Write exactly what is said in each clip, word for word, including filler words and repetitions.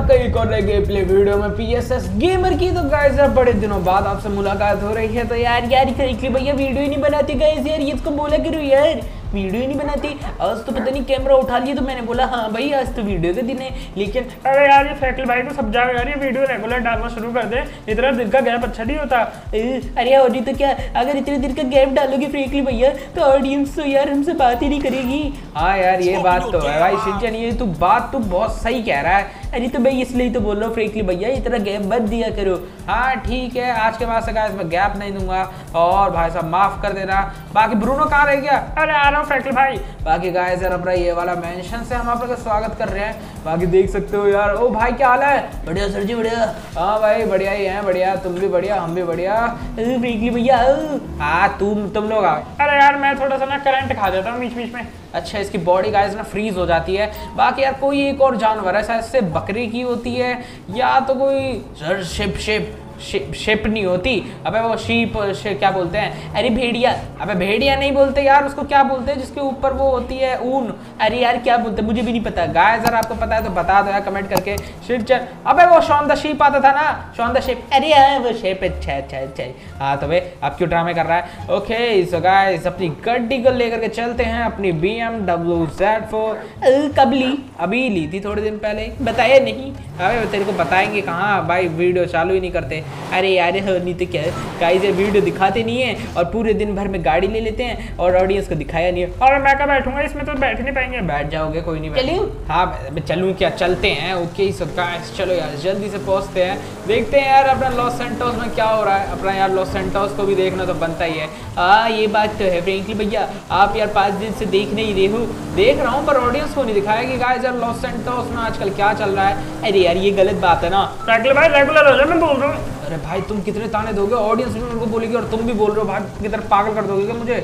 आपका एक और गेम प्ले वीडियो में पीएसएस गेमर की। तो गाइस यार बड़े दिनों बाद आपसे मुलाकात हो रही है। तो यार यार करेक्टली भैया वीडियो ही नहीं बनाती गाइस यार, ये इसको बोला करो यार वीडियो ही नहीं बनाती। आज तो पता नहीं कैमरा उठा लिया तो मैंने बोला हाँ भाई आज तो वीडियो के दिन है। लेकिन अरे यार ये फैकल भाई तो सब जाएगा यार, ये वीडियो रेगुलर डालना शुरू कर दे, इतना दिन का गैप अच्छा नहीं होता। अरे और तो क्या, अगर इतने दिन का गैप डालोगे फ्रैंकली भैया तो ऑडियंस तो यार हमसे बात ही नहीं करेगी। हाँ यार ये बात तो है भाई शिनचैन, ये तू बात तू बहुत सही कह रहा है। अरे तो भाई इसलिए तो बोल रहा हूँ फ्रैंकली भैया इतना गैप मत दिया करो। हाँ ठीक है, आज के बाद से गाइस मैं गैप नहीं दूंगा और भाई साहब माफ कर देना। बाकी ब्रूनो कहाँ रह गया? अरे आ रहा हूँ फैकल भाई। बाकी गाइस यार अपना ये वाला मेंशन से हम आप लोग का स्वागत कर रहे हैं। बाकी देख सकते हो यार। ओ भाई क्या हाल है? बढ़िया सर जी बढ़िया। हाँ भाई बढ़िया ही है, बढ़िया तुम भी बढ़िया हम भी बढ़िया। फ्रैंकली भैया हाँ तुम तुम लोग आओ। अरे यार मैं थोड़ा सा ना करंट खा जाता हूँ बीच बीच में। अच्छा इसकी बॉडी गाइस ना फ्रीज हो जाती है। बाकी यार कोई एक और जानवर है शायद से बकरी की होती है या तो कोई सर शिप शिप शिप शिप नहीं होती। अबे वो शीप क्या बोलते हैं? अरे भेड़िया। अबे भेड़िया नहीं बोलते यार, उसको क्या बोलते हैं जिसके ऊपर वो होती है ऊन? अरे यार क्या बोलते हैं मुझे भी नहीं पता। गाइस अगर आपको पता है तो बता दो यार कमेंट करके। शिवचंद अबे वो शॉन द शीप आता था ना, शॉन द शीप। अरे यार वो शेप अच्छा अच्छा अच्छा। हाँ तो भाई अब क्यों ड्रामे कर रहा है? ओके सो गाइस अपनी गड्डी को लेकर के चलते हैं, अपनी B M W Z four. कब ली? अभी ली थी थोड़े दिन पहले, बताया नहीं। अबे तेरे को बताएंगे कहाँ भाई, वीडियो चालू ही नहीं करते। अरे यार नहीं तो क्या गाइस ये वीडियो दिखाते नहीं है और पूरे दिन भर में गाड़ी ले लेते हैं और ऑडियंस को दिखाया नहीं है। और मैं क्या बैठूंगा इसमें, तो बैठ नहीं पाएंगे। बैठ जाओगे कोई नहीं। चलूं? हाँ चलूं क्या? चलते हैं। ओके सो गाइस चलो यार जल्दी से पहुंचते हैं, देखते हैं यार अपना लॉस सैंटोस में क्या हो रहा है। अपना यार लॉस सैंटोस को भी देखना तो बनता ही है। हाँ ये बात तो है फ्रैंकली भैया, आप यार पाँच दिन से देख नहीं रहे हो। देख रहा हूँ पर ऑडियंस को नहीं दिखाया कि गाइस यार लॉस सैंटोस में आजकल क्या चल रहा है। अरे यार ये गलत बात है ना। फैकल भाई रेगुलर हो जाए, मैं बोल रहा हूँ। अरे भाई तुम कितने ताने दोगे? ऑडियंस भी मेरे को बोलेगी और तुम भी बोल रहे हो भाई किधर पागल कर दोगे क्या मुझे?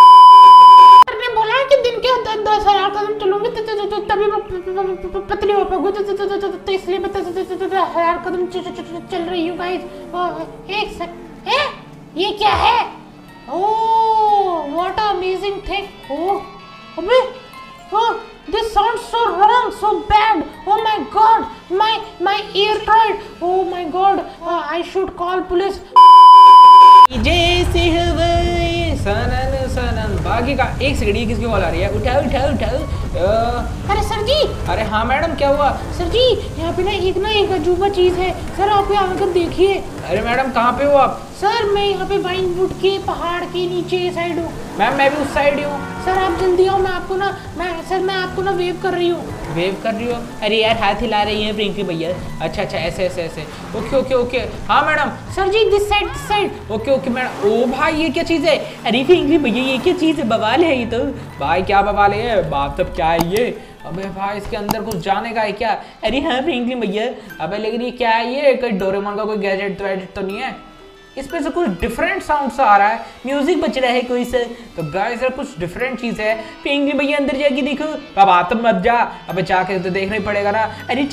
ने बोला है कि दिन के दस हजार कदम चलूंगी तभी पतली हो पाऊंगी, तो इसलिए हजार कदम चल रही हूँ गाइस। एक सेकंड, ये क्या है? Oh what a amazing thing. Oh अबे oh this sounds so wrong, so bad. Oh my god, my my ear tried. Oh my god, uh, I should call police. जैसे हवाएं सनन सनन। बाकी का एक सेकंड, ये किसकी कॉल आ रही है? उठाओ उठाओ उठाओ। अरे सर जी। अरे हाँ मैडम क्या हुआ? सर जी यहाँ पे ना एक ना एक अजूबा चीज है सर, आप यहाँ आकर देखिए। अरे मैडम कहाँ पे हो आप? सर मैं यहाँ पे वाइनवुड के पहाड़ के नीचे साइड हूँ। मैम मैं भी उस साइड ही हूँ। सर आप जल्दी आओ, मैं आपको ना मैं सर मैं आपको ना वेव कर रही हूँ। वेव कर रही हो? अरे यार हाथ हिला रही है फ्रैंकली भैया। अच्छा अच्छा ऐसे ऐसे ऐसे। ओके ओके ओके हाँ madam. Sir ji this side this side. Okay okay madam. ओ भाई ये क्या चीज़ है? अरे फ्रैंकली भैया ये क्या चीज़ है? बवाल है ये तो। भाई क्या बवाल है? बात तब क्या है ये? अबे भाई इसके अंदर कुछ जाने का है क्या? अरे हाँ फ्रैंकली भैया। अबे लेकिन ये क्या है? ये कोई डोरेमोन का कोई गैजेट वैजेट तो नहीं है? इसमें से कुछ डिफरेंट साउंड सा आ रहा है, म्यूजिक बज रहा है कोई से। तो गाइस यार कुछ डिफरेंट चीज है। फ्रैंकली भैया अंदर जाके देखो। अब आतम मत जा, अबे जाके तो देखना ही पड़ेगा ना। अरे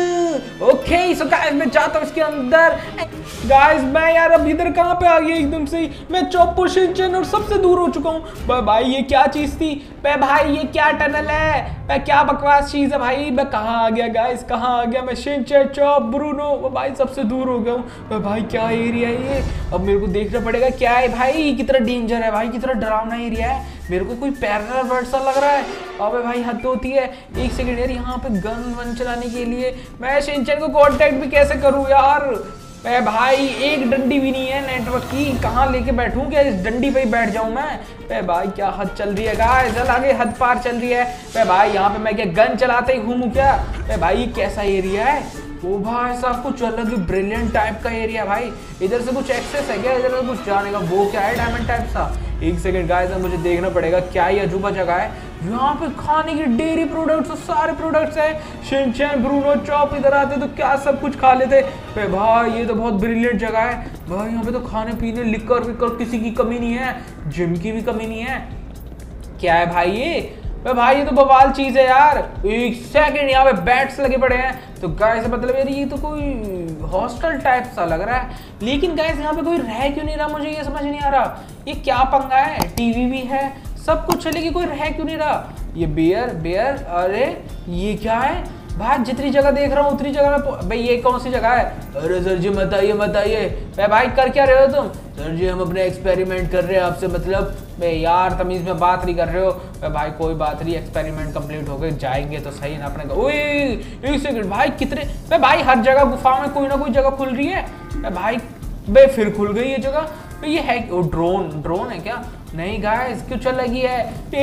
चलो ओके सो गाइस मैं जाता हूँ इसके अंदर। गाइस मैं यार अब इधर कहाँ पे आ गया एकदम से ही? मैं चोप्पो शिनचैन और सबसे दूर हो चुका हूँ। भाई ये क्या चीज थी? बे भाई ये क्या टनल है? मैं क्या बकवास चीज है भाई? मैं कहाँ आ गया गाइस, कहाँ आ गया मैं? शिनचैन चॉप ब्रूनो भाई सबसे दूर हो गया हूँ। भाई क्या एरिया है ये? अब मेरे को देखना पड़ेगा क्या है भाई, कितना डेंजर है भाई, कितना डरावना एरिया है। मेरे को कोई पैरेलल वर्ल्ड सा लग रहा है। अबे भाई हद होती है। एक सेकंड यार यहाँ पे गन वन चलाने के लिए मैं शिनचैन को कांटेक्ट भी कैसे करूँ यार? मैं भाई एक डंडी भी नहीं है नेटवर्क की, कहाँ लेके बैठूं? क्या इस डंडी पे ही बैठ जाऊं मैं? बे भाई क्या हद चल रही है गाइस, चल आगे हद पार चल रही है। बे भाई यहाँ पे मैं क्या गन चलाते ही घूमूं क्या? बे भाई कैसा एरिया है? ओ भाई साहब कुछ अलग ही ब्रिलियंट टाइप का एरिया भाई। इधर से कुछ एक्सेस है क्या? इधर से कुछ जाने का? वो क्या है डायमंड टाइप सा? एक सेकंड गाइस मुझे देखना पड़ेगा क्या ये अजूबा जगह है। यहाँ पे खाने की डेयरी प्रोडक्ट्स और सारे प्रोडक्ट्स हैं। शिनचैन ब्रूनो चॉप इधर आते तो क्या सब कुछ खा लेते। पे भाई ये तो बहुत ब्रिलियंट जगह है भाई। यहाँ पे तो खाने पीने लिकर विकर किसी की कमी नहीं है, जिम की भी कमी नहीं है। क्या है भाई ये? भाई ये तो बवाल चीज है यार। एक सेकंड यहाँ पे बैट्स लगे पड़े हैं। तो गाइस मतलब यार ये तो कोई हॉस्टल टाइप सा लग रहा है। लेकिन गाइस यहाँ पे कोई रह क्यों नहीं रहा? मुझे ये समझ नहीं आ रहा ये क्या पंगा है। टीवी भी है सब कुछ है लेकिन कोई रह क्यों नहीं रहा? ये बेयर बेयर अरे ये क्या है? भाई जितनी जगह देख रहा हूँ उतनी जगह में भाई ये कौन सी जगह है? अरे सर जी मत आइए मत आइए। भाई भाई कर क्या रहे हो तुम? सर जी हम अपने एक्सपेरिमेंट कर रहे हैं आपसे मतलब। भाई यार तमीज में बात नहीं कर रहे हो। भाई कोई बात नहीं, एक्सपेरिमेंट कंप्लीट हो गए, जाएंगे तो सही ना अपने। ओए एक सेकंड भाई, कितने भाई हर जगह गुफा में कोई ना कोई जगह खुल रही है भाई। बे फिर खुल गई ये जगह। तो ये है ओ ड्रोन ड्रोन है क्या? नहीं गाइस क्यों चल लगी है?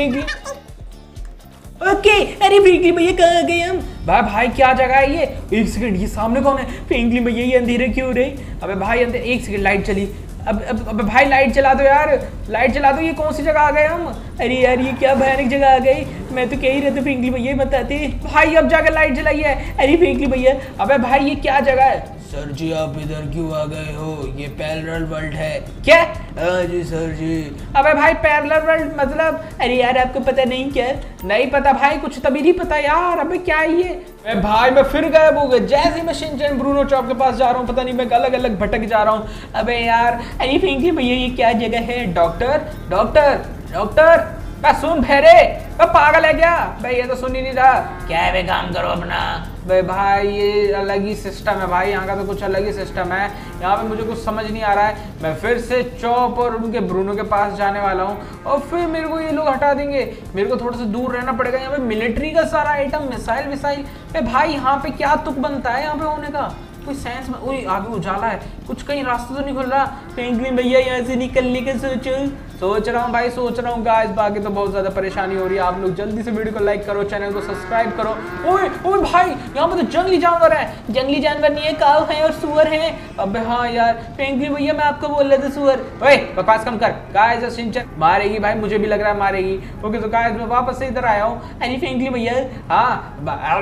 ओके अरे पिंगली भैया कहाँ आ गए हम? भाई भाई क्या जगह है ये? एक सेकंड ये सामने कौन है? पिंगली भैया ये अंधेरे क्यों रहे? अबे भाई अंधेरे, एक सेकंड लाइट चली। अब अब अब भाई लाइट चला दो यार, लाइट चला दो। ये कौन सी जगह आ गए हम? अरे यार ये क्या भयानक जगह आ गई। मैं तो कह ही रहता पिंगली भैया बताते भाई। अब जाकर लाइट जलाई है। अरे पिंगली भैया अबे भाई ये क्या जगह है? सर जी आप इधर क्यों आ गए हो? ये पैरेलल वर्ल्ड है। क्या? हाँ जी सर जी। अबे भाई पैरेलल वर्ल्ड मतलब? अरे यार आपको पता नहीं क्या? नहीं पता भाई, कुछ तभी नहीं पता यार। अबे क्या है ये? अबे भाई मैं फिर गायब हो गया। जैसे मैं शिनचैन ब्रूनो चॉप के पास जा रहा हूँ, पता नहीं मैं अलग अलग भटक जा रहा हूँ। अबे यार अरे पिंगली भैया ये क्या जगह है? डॉक्टर डॉक्टर डॉक्टर मैं सुन फेरे पागल है क्या? भाई ये तो सुन ही नहीं रहा। क्या है भाई काम करो अपना। भाई भाई ये अलग ही सिस्टम है भाई, यहाँ का तो कुछ अलग ही सिस्टम है। यहाँ पे मुझे कुछ समझ नहीं आ रहा है। मैं फिर से चॉप और उनके ब्रूनो के पास जाने वाला हूँ और फिर मेरे को ये लोग हटा देंगे। मेरे को थोड़ा सा दूर रहना पड़ेगा। यहाँ पे मिलिट्री का सारा आइटम, मिसाइल विसाइल। भाई यहाँ पे क्या तुक बनता है यहाँ पे होने का? कोई साइंस में ओए आगे उजाला है, कुछ कहीं रास्ता तो नहीं खुल रहा। पिंगली भैया यहाँ से निकलने का सोचो सोच रहा हूँ भाई सोच रहा हूँ गाइस। बाकी तो बहुत ज्यादा परेशानी हो रही है। आप लोग जल्दी से वीडियो को लाइक करो, चैनल को सब्सक्राइब करो। ओए ओए भाई यहाँ पे तो जंगली जानवर है। जंगली जानवर नहीं है, काऊ है और सुअर है। अबे हाँ यार पिंगली भैया मैं आपको बोल रहा था सुअर। ओए बकवास कम कर। गाइस शिनचैन मारेगी भाई, मुझे भी लग रहा है मारेगी। ओके तो गाइस मैं वापस से इधर आया हूँ। अरे पिंगली भैया हाँ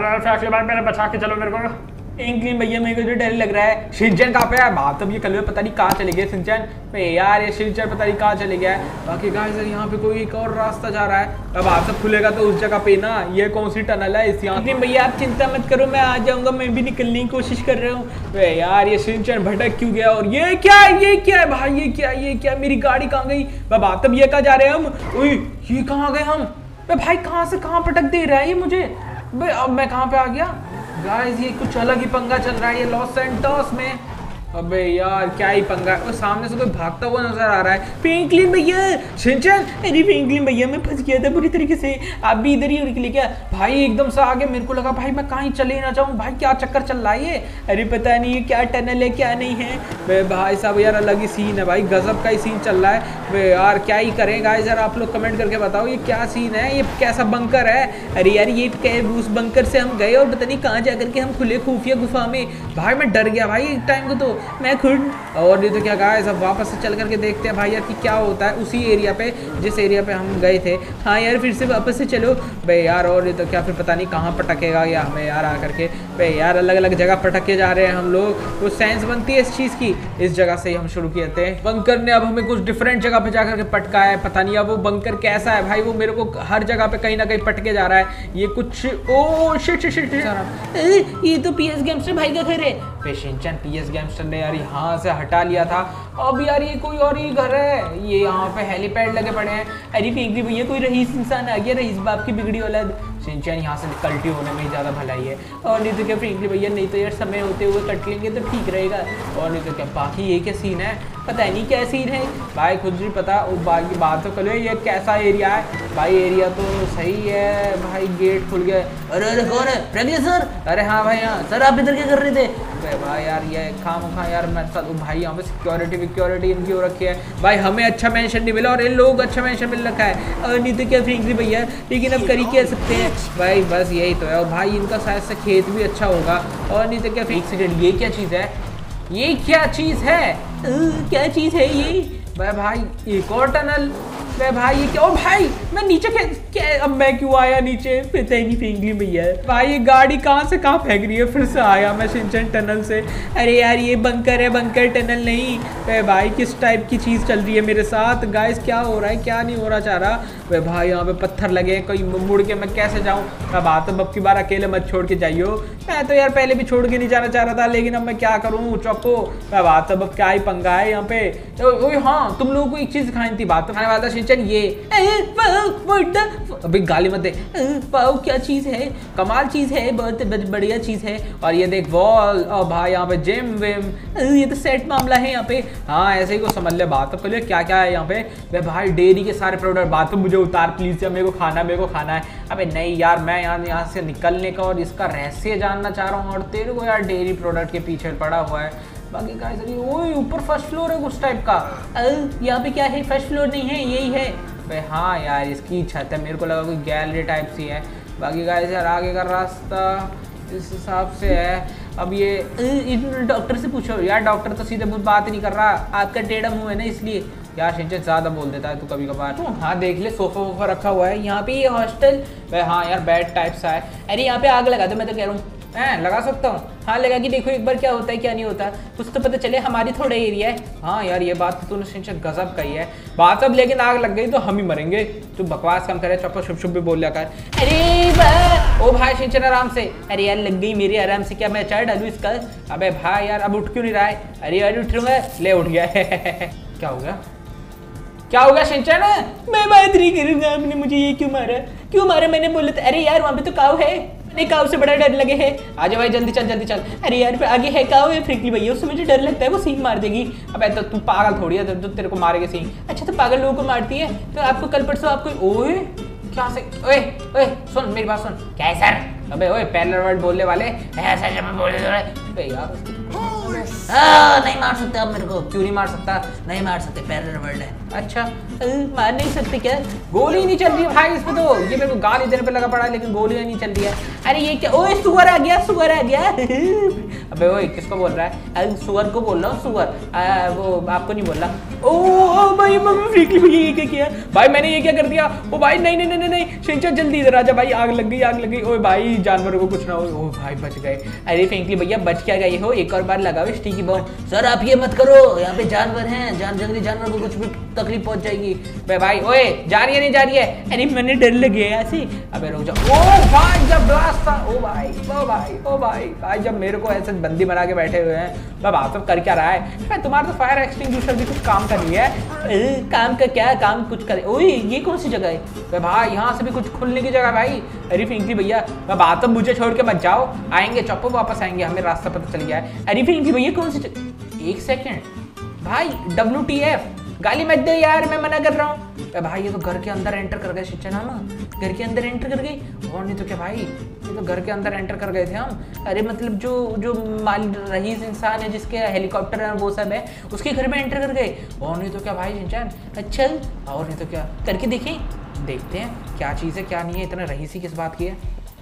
मेरे बचा के चलो मेरे को। पिंगली भैया मेरे को जो डर लग रहा है। शिनचैन कहाँ पे है? बाप तब ये कल पता नहीं कहाँ चले गए शिनचैन। यार ये शिनचैन पता नहीं कहाँ चले गया है। बाकी गाइस यहाँ पे कोई एक और रास्ता जा रहा है। अब आप सब खुलेगा तो उस जगह पे ना। ये कौन सी टनल है इस यहाँ? भैया आप चिंता मत करो, मैं आ जाऊंगा। मैं भी निकलने की कोशिश कर रहा हूँ। यार ये शिनचैन भटक क्यों गया? और ये क्या है? ये क्या है भाई? ये क्या ये क्या? मेरी गाड़ी कहाँ गई? बाप तब ये कहाँ जा रहे हैं हम? ओए ये कहाँ गए हम? भाई कहाँ से कहाँ भटक दे रहा है ये मुझे? अब मैं कहाँ पे आ गया? गाइस ये कुछ अलग ही पंगा चल रहा है ये लॉस सैंटोस में। अबे यार क्या ही पंगा है। और सामने से कोई भागता हुआ नजर आ रहा है। पिंगली भैया शिनचैन अरे पिंगली भैया मैं फंस गया था बुरी तरीके से। आप भी इधर ही निकले क्या? भाई एकदम से आगे मेरे को लगा भाई मैं कहीं चले ना जाऊँ। भाई क्या चक्कर चल रहा है ये? अरे पता नहीं ये क्या टनल है क्या नहीं है। भाई साहब यार अलग ही सीन है भाई, गजब का ही सीन चल रहा है। वे यार क्या ही करें गाइस यार, आप लोग कमेंट करके बताओ ये क्या सीन है? ये कैसा बंकर है? अरे यार ये उस बंकर से हम गए और पता नहीं कहाँ जा करके हम खुले खुफिया गुफा में। भाई मैं डर गया भाई एक टाइम को तो मैं खुद। और नहीं तो क्या गाइस अब वापस से चल करके देखते हैं भाई यार कि क्या होता है उसी एरिया पे जिस एरिया पे हम गए थे। हाँ यार फिर से वापस से चलो भाई यार। और नहीं तो क्या फिर पता नहीं कहाँ पटकेगा या हमें यार आ करके। भाई यार अलग अलग जगह पटके जा रहे हैं हम लोग। तो साइंस बनती है इस चीज़ की। इस जगह से ही हम शुरू किए थे। बंकर ने अब हमें कुछ डिफरेंट जगह पे जाकर के पटका है। पता नहीं अब वो बंकर कैसा है भाई। वो मेरे को हर जगह पे कहीं ना कहीं पटके जा रहा है। ये कुछ ओ शिट शिट शिट ये तो पीएस गेमस्टर भाई का घर है। शिनचैन पीएस गेमस्टर ने यार यहाँ से हटा लिया था। अब यार ये कोई और ही घर है। ये यहाँ पे हेलीपैड लगे पड़े हैं। अरे पिंगली भैया कोई रईस इंसान आ गया, रईस बाप की बिगड़ी औलाद। शिनचैन यहाँ से कल्टी होने में ही ज़्यादा भलाई है। और नहीं तो क्या पिंगली भैया नहीं तो यार समय होते हुए कट लेंगे तो ठीक रहेगा। और नहीं तो क्या बाकी ये क्या सीन है? पता नहीं क्या सीन है भाई, खुद नहीं पता। बाकी बात तो करो ये कैसा एरिया है भाई? एरिया तो सही है भाई, गेट खुल गया। अरे अरे कौन है? प्रज्ञा सर। अरे हाँ भाई हाँ सर आप इधर क्या कर रहे थे? भाई यार ये खाम खा यार मेरे साथ भाई यहाँ पे सिक्योरिटी विक्योरिटी इनकी हो रखी है भाई। हमें अच्छा मेंशन नहीं मिला और इन लोगों को अच्छा मेंशन मिल रखा है। और नहीं तो क्या पिंगली भैया, लेकिन अब कर ही क्या सकते हैं भाई, बस यही तो है। और भाई इनका शायद से खेत भी अच्छा होगा। और नहीं तो क्या एक सेकंड ये क्या चीज़ है? ये क्या चीज़ है? क्या चीज़ है ये? भाई भाई एक और टनल। मैं भाई ये क्या? ओ भाई मैं नीचे क्या, क्या अब मैं क्यों आया नीचे? पता ही नहीं पिंगली भैया। भाई ये गाड़ी कहाँ से कहाँ फेंक रही है? फिर से आया मैं शिनचैन टनल से। अरे यार ये बंकर है, बंकर टनल नहीं। वे भाई किस टाइप की चीज़ चल रही है मेरे साथ? गाइस क्या हो रहा है क्या नहीं हो रहा चाह रहा? वे भाई यहाँ पे पत्थर लगे हैं, कोई मुड़ के मैं कैसे जाऊँ? अब बात अब की बार अकेले मत छोड़ के जाइयो। मैं तो यार पहले भी छोड़ के नहीं जाना चाह रहा था, लेकिन अब मैं क्या करूँ चौको। मैं बात अब क्या ही पंगा है यहाँ पे। हाँ तुम लोगों को एक चीज़ दिखाई थी, बात तो खाने वाला था शिनचैन ये अभी गाली मत दे। वाओ क्या चीज है, कमाल चीज है, बहुत बढ़िया चीज है। और ये देख वॉल, और भाई यहाँ पे जिम विम, ये तो सेट मामला है यहाँ पे। हाँ ऐसे ही को समझ ले बात। तो क्या क्या है यहाँ पे वे भाई, डेयरी के सारे प्रोडक्ट। बात तो मुझे उतार प्लीज, मेरे को खाना मेरे को खाना है। अबे नहीं यार, मैं यहाँ यहाँ से निकलने का और इसका रहस्य जानना चाह रहा हूँ, और तेरे को यार डेयरी प्रोडक्ट के पीछे पड़ा हुआ है। बाकी गाइस ओए ऊपर फर्स्ट फ्लोर है कुछ टाइप का। यहाँ पे क्या है, फर्स्ट फ्लोर नहीं है, यही है। भाई हाँ यार इसकी छत है, मेरे को लगा कोई गैलरी टाइप सी है। बाकी गाइस यार आगे का रास्ता इस हिसाब से है। अब ये डॉक्टर से पूछो यार, डॉक्टर तो सीधे मुझे बात ही नहीं कर रहा, आपका टेढ़ा मुंह है ना इसलिए। यार शिनचैन ज़्यादा बोल देता है तू कभी कभार। तो हाँ देख ले सोफा वोफा रखा हुआ है यहाँ पे, ये हॉस्टल। हाँ यार बेड टाइप सा है। अरे यहाँ पे आग लगा दो, मैं तो कह रहा हूँ हैं लगा सकता हूँ। हाँ लगा कि देखो एक बार क्या होता है क्या नहीं होता, कुछ तो पता चले, हमारी थोड़ा एरिया है। हाँ यार ये बात तो तूने शिनचैन गजब कही है। बात अब लेकिन आग लग गई तो हम ही मरेंगे। तू बकवास कम करे, चप्पो शुभ शुभ भी बोल लिया कर। अरे ओ भाई शिनचैन आराम से। अरे यार लग गई मेरी आराम से, क्या मैं चाय डालूँ इसका? अबे भाई यार अब उठ क्यों नहीं रहा है? अरे यार उठूंगा, ले उठ गया। क्या हो गया, क्या होगा शिनचैन? मैं बात नहीं करूंगा, आपने मुझे ये क्यों मारा, क्यों मारा? मैंने बोला था। अरे यार वहाँ पे तो काऊ है, नहीं काऊ से बड़ा डर लगे है। आजा भाई जल्दी चल जल्दी चल। अरे यार आगे है काऊ है फ्रिकली भैया, उससे मुझे डर लगता है, वो सींग मार देगी। अब तो तू पागल थोड़ी है तो, तो तेरे को मारेगी सींग। अच्छा तो पागल लोगों को मारती है, तो आपको कल परसों आपको ओए क्या से ओए ओए सुन मेरी बात सुन। क्या है सर? अबे ओए पैरेलल वर्ल्ड बोलने वाले ऐसा जब मैं बोल रहे यार आ, नहीं मार सकते आप मेरे को। क्यों नहीं मार सकता? नहीं मार सकते, पैरेलल वर्ल्ड है। अच्छा मार नहीं सकते क्या? गोली नहीं चल रही है भाई इसमें तो, ये मेरे को गाली देने पे लगा पड़ा है लेकिन गोली नहीं चल रही है। अरे ये क्या, ओए सुअर आ गया, सुअर आ गया। अबे ओए किसको बोल रहा है? अरे सुअर को बोल रहा हूँ, सुअर वो आपको नहीं बोल रहा। ओ भाई फ्रीकली भैया ये क्या किया भाई, मैंने ये क्या कर दिया? ओ भाई नहीं नहीं नहीं नहीं शिनचैन जल्दी इधर आजा भाई, आग लग गई आग लग गई। ओए भाई जानवरों को कुछ ना हो। ओ भाई बच गए। अरे फ्रेंकली भैया बच क्या गए हो, एक और बार लगाओ स्टिकी बॉम्ब। सर आप ये मत करो, यहाँ पे जानवर हैं, जान जंगली जानवर को कुछ भी तकलीफ पहुंच जाएगी। बे भाई ओए जा रही है नहीं जा रही है? अरे मैंने डर लगे यहाँ से। अबे रुक जाओ। ओ भाई जब ब्लास्ट था, ओ भाई ओ भाई ओ भाई भाई जब मेरे को ऐसे बंदी बना के बैठे हुए हैं, मैं बात सब कर क्या रहा है? तुम्हारा तो फायर एक्सटिंग्विशर भी कुछ काम कर रही है। ए, काम का क्या काम कुछ करे? ओए ये कौन सी जगह है भाई? यहाँ से भी कुछ खुलने की जगह भाई। अरे फ्रेंकली भैया मैं बात तो मुझे छोड़ के मत जाओ, आएंगे चप्पो वापस आएंगे, हमें रास्ता पता चल गया है। अरे फ्रेंकली भैया कौन सी जगह? एक सेकेंड भाई, डब्ल्यू टी एफ गाली मत दे यार, मैं मना कर रहा हूँ। भाई ये तो घर के अंदर एंटर कर गए शिनचैन, ना घर के अंदर एंटर कर गई। और नहीं तो क्या भाई, ये तो घर के अंदर एंटर कर गए थे हम। अरे मतलब जो जो माल रईस इंसान है जिसके हेलीकॉप्टर है वो सब है, उसके घर में एंटर कर गए। और नहीं तो क्या भाई शिनचैन। अच्छा और नहीं तो क्या, करके देखें, देखते हैं क्या चीज़ है क्या नहीं है। इतना रईसी किस बात की है?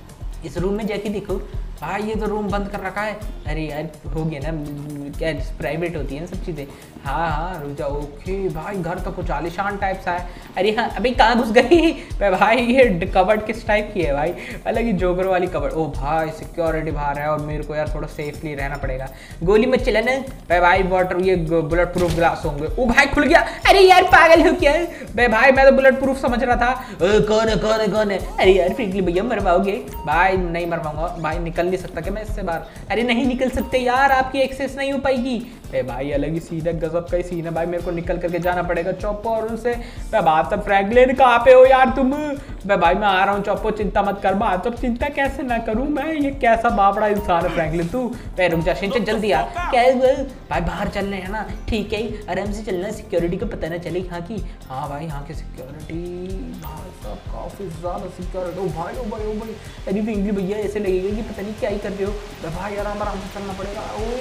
इस रूम में जाके देखो भाई, ये तो रूम बंद कर रखा है। अरे यार हो गया ना, क्या प्राइवेट होती है ना सब चीज़ें। हाँ हाँ रुक जाओ। ओके भाई घर तो कुछ आलिशान टाइप सा है। अरे हाँ अभी कहाँ घुस गई भाई? ये कबर्ड किस टाइप की है भाई? अलग ही जोकर वाली कबर्ड। ओ भाई सिक्योरिटी बाहर है और मेरे को यार थोड़ा सेफली रहना पड़ेगा। गोली मत चलाना भाई, वाटर ये बुलेट प्रूफ ग्लास होंगे। ओ भाई खुल गया। अरे यार पागल हो क्या बे भाई, मैं तो बुलेट प्रूफ समझ रहा था। कौन है कौन है कौन है? अरे यार फ्रेंकली भैया मरवाओगे भाई? नहीं मरवाऊंगा भाई, निकल नहीं सकता क्या मैं इससे बाहर? अरे नहीं निकल सकते यार, आपकी एक्सेस नहीं हो पाएगी। ए भाई अलग ही सीधा गजब का ही सीन है भाई, मेरे को निकल करके जाना पड़ेगा चौपो और उनसे। मैं बात अब फ्रैंकलिन कहाँ पे हो यार तुम? मैं भाई मैं आ रहा हूँ चौपो, चिंता मत कर। बात अब चिंता कैसे ना करूँ मैं, ये कैसा बापड़ा इंसान है फ्रैंकलिन तू। मैं रुक जा शिनचैन जल्दी आ। क्या भाई बाहर चल रहे हैं ना? ठीक है आराम से चलना, सिक्योरिटी को पता ना चले यहाँ की। हाँ भाई यहाँ की सिक्योरिटी भाई साहब काफ़ी ज़्यादा सिक्योरिटी। ओ भाई ओ भाई ओ भाई अरे फ्रेंकली भैया ऐसे लगेगा कि पता नहीं क्या ही कर रहे हो भाई, आराम आराम से चलना पड़ेगा।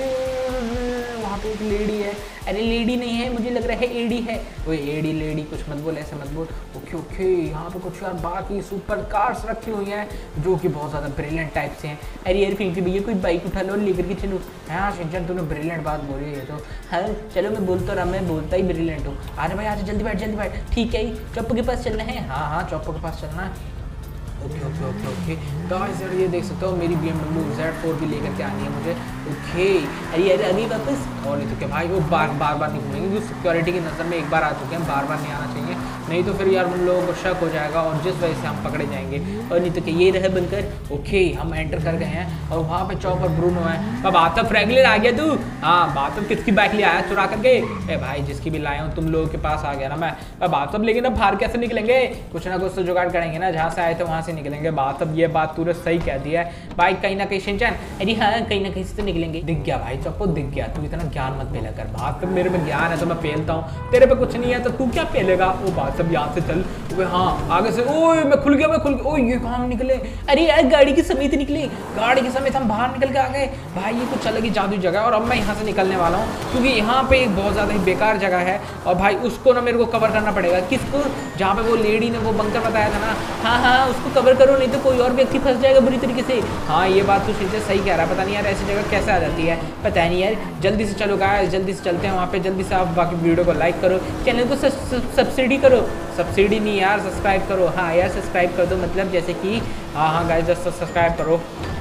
वहाँ पे एक लेडी है। अरे लेडी नहीं है, मुझे लग रहा है एडी है। वो एडी लेडी कुछ मत बोल, ऐसे मत बोल। ओके ओके यहाँ पे कुछ यार बाकी सुपर कार्स रखी हुई हैं जो कि बहुत ज़्यादा ब्रिलियंट टाइप से हैं। अरे यार फ्रेंकली भैया कोई बाइक उठा लो और लेकर के चलो। हाँ शिनचैन तूने ब्रिलियंट बात बोली है तो। हाँ चलो मैं बोलता रहा, मैं बोलता ही ब्रिलियंट हूँ। आजा भाई आजा जल्दी बैठ जल्दी बैठ। ठीक है चौपो के पास चलना है? हाँ हाँ चौपो के पास चलना है। Okay okay okay okay guys यार ये देख सकते हो मेरी B M W Z four भी लेकर के आनी है मुझे। ओके अरे अरे अभी वापस और नहीं तो क्या भाई वो बार बार बार नहीं घूमेंगे क्योंकि सिक्योरिटी की नज़र में एक बार आ चुके हैं, बार बार नहीं आना चाहिए, नहीं तो फिर यार उन लोगों को शक हो जाएगा और जिस वजह से हम पकड़े जाएंगे। और नहीं तो क्या ये रहे बनकर। ओके हम एंटर कर गए हैं और वहाँ पे चौप और ब्रूनो है। अब बात अब फ्रैंकलिन आ गया तू, हाँ बात अब किसकी बाइक ले आया चुरा करके? ए भाई जिसकी भी लाया हूँ तुम लोगों के पास आ गया ना मैं। अब बात अब लेकिन अब बाहर कैसे निकलेंगे? कुछ ना कुछ तो जुगाड़ करेंगे ना, जहाँ से आए थे वहाँ से निकलेंगे। बात अब ये बात तूने सही कह दी है भाई, कहीं ना कहीं शिनचैन अरे हाँ कहीं ना कहीं से तो निकलेंगे। दिख गया भाई चप्पो दिख गया, तू इतना ज्ञान मत पेला कर। बात अब मेरे में ज्ञान है तो मैं पेलता हूँ, तेरे पे कुछ नहीं है तो तू क्या पेलेगा? वो बात सब यहाँ से चल। हाँ आगे से ओए मैं खुल गया मैं खुल गया। ओए ये कहाँ हम निकले? अरे यार गाड़ी के समेत निकले, गाड़ी के समेत हम बाहर निकल के आ गए भाई। ये कुछ अलग ही जादू जगह है और अब मैं यहाँ से निकलने वाला हूँ क्योंकि यहाँ पे एक बहुत ज़्यादा ही बेकार जगह है और भाई उसको ना मेरे को कवर करना पड़ेगा। किसको? जहाँ पे वो लेडी ने वो बंकर बताया था ना, हाँ हाँ उसको कवर करो नहीं तो कोई और व्यक्ति फंस जाएगा बुरी तरीके से। हाँ ये बात तो शिनचैन सही कह रहा है, पता नहीं यार ऐसी जगह कैसे आ जाती है, पता नहीं यार। जल्दी से चलो गाइस, जल्दी से चलते हैं वहाँ पे, जल्दी से आप बाकी वीडियो को लाइक करो, चैनल को सब्सिडी करो, सब्सिडी नहीं यार सब्सक्राइब करो। हाँ यार सब्सक्राइब कर दो, मतलब जैसे कि हाँ हाँ गाइस जस्ट सब्सक्राइब करो।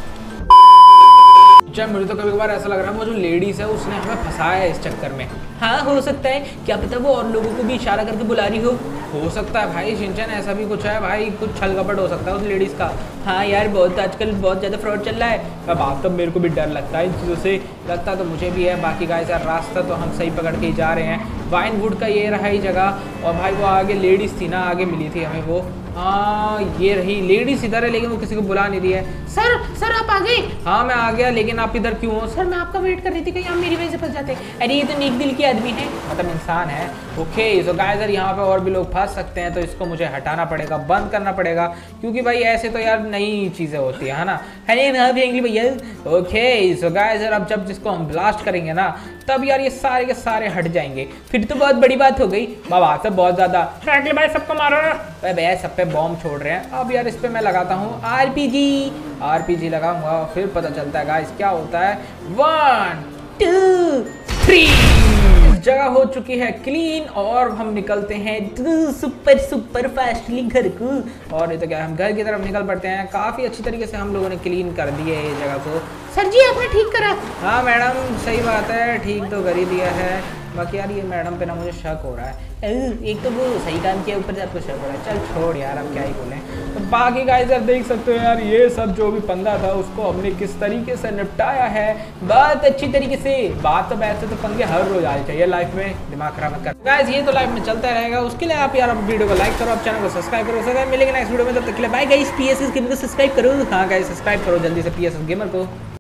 जब मुझे तो कभी कभार ऐसा लग रहा है वो जो लेडीज़ है उसने हमें फंसाया है इस चक्कर में। हाँ हो सकता है, क्या पता वो और लोगों को भी इशारा करके बुला रही हो हो सकता है भाई शिनचैन ऐसा भी कुछ है भाई, कुछ छल कपट हो सकता है उस लेडीज़ का। हाँ यार बहुत आजकल बहुत ज़्यादा फ्रॉड चल रहा है। अब आप तो मेरे को भी डर लगता है इन चीज़ों से, लगता तो मुझे भी है। बाकी गाइस यार रास्ता तो हम सही पकड़ के ही जा रहे हैं। वाइनवुड का ये रहा ही जगह और भाई वो आगे लेडीज़ थी ना, आगे मिली थी हमें वो। हाँ ये रही लेडीज़ इधर है लेकिन वो किसी को बुला नहीं रही है। सर सर आप आ गए? हाँ मैं आ गया लेकिन आप इधर क्यों हो? सर मैं आपका वेट कर रही थी, कहीं आप मेरी वजह से फंस जाते। अरे ये तो नेक दिल की आदमी है, मतलब इंसान है। ओके सो गाइस यार यहाँ पे और भी लोग फंस सकते हैं तो इसको मुझे हटाना पड़ेगा, बंद करना पड़ेगा क्योंकि भाई ऐसे तो यार नई चीज़ें होती है ना। अरे भैया ओके सो गाइस यार अब जब जिसको हम ब्लास्ट करेंगे ना तब यार ये सारे के सारे हट जाएंगे, फिर तो बहुत बड़ी बात हो गई। बाबा तो बहुत ज़्यादा फ्रैंकलिन भाई सबको मारो ना। भाई भैया सब पे बॉम्ब छोड़ रहे हैं। अब यार इस पे मैं लगाता हूँ आरपीजी, आरपीजी लगाऊंगा फिर पता चलता है गाइस क्या होता है। वन टू थ्री जगह हो चुकी है क्लीन और हम निकलते हैं सुपर सुपर फास्टली घर को। और नहीं तो क्या हम घर की तरफ निकल पड़ते हैं। काफ़ी अच्छी तरीके से हम लोगों ने क्लीन कर दिया है ये जगह को। सर जी आपने ठीक करा? हाँ मैडम सही बात है, ठीक तो कर ही दिया है। बाकी यार ये मैडम पे ना मुझे शक हो रहा है, एक तो वो सही काम किया ऊपर से आपको शक हो रहा है। चल छोड़ यार अब क्या ही बोलें। तो बाकी गाइस यार देख सकते हो यार ये सब जो भी पंगा था उसको हमने किस तरीके से निपटाया है, बहुत अच्छी तरीके से। बात तो वैसे तो पंगे हर रोज आने चाहिए लाइफ में, दिमाग खराब मत कर गाइस, ये तो लाइफ में चलता रहेगा। उसके लिए आप यार अब वीडियो को लाइक करो, आप चैनल को सब्सक्राइब करो। सर मिलेंगे नेक्स्ट वीडियो में, तब तक के लिए बाय गाइस। पीएसएस गेमर को सब्सक्राइब करो, हाँ गाइस सब्सक्राइब करो जल्दी से पीएसएस गेमर को।